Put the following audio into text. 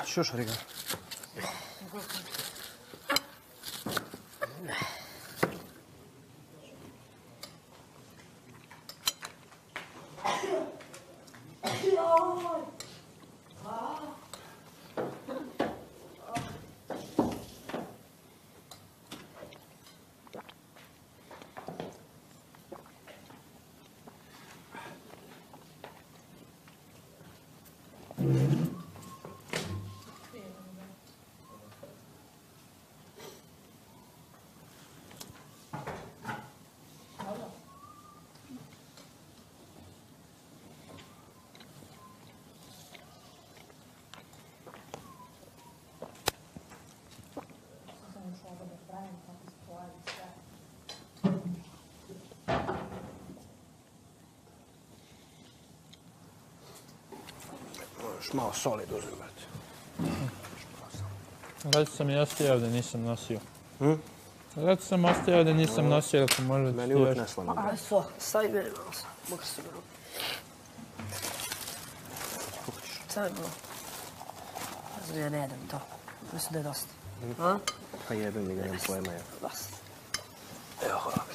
Još riga. Još malo soli dozimati. Radi sam i ostajao da nisam nosio. Radi sam ostajao da nisam nosio, ako možete Meni uvijek neslano. Aj, svo, stavi meni malo sam. Mogu se bilo. Stavi malo. Ja ne jedem to. Mislim da je dosta. Pa jebem mi ga, nemam pojma. Dosta. Evo, hvala.